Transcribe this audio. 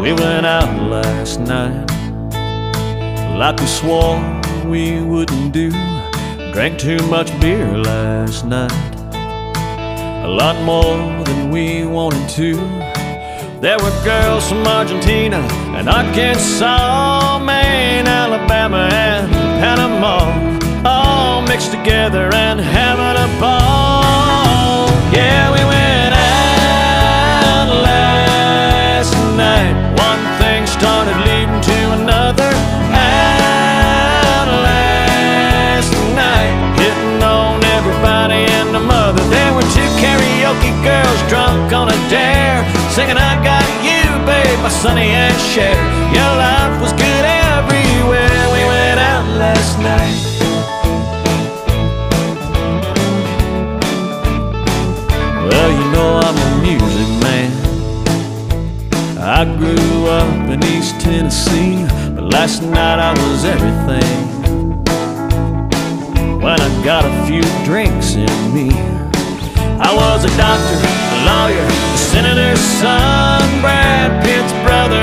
We went out last night like we swore we wouldn't do. Drank too much beer last night, a lot more than we wanted to. There were girls from Argentina and Arkansas, Maine, Alabama, and Panama, all mixed together and having a ball. Yeah, we went out last night. One thing started leading to another. Out last night, hitting on everybody and the mother. There were two karaoke girls drunk on a dare, singing I Got You, babe, by Sonny and Cher. Your life was good everywhere. We went out last night. Well, you know I'm a music man. I grew up in East Tennessee, but last night I was everything. When I got a few drinks in me, I was a doctor, a lawyer, a senator's son, Brad Pitt's brother,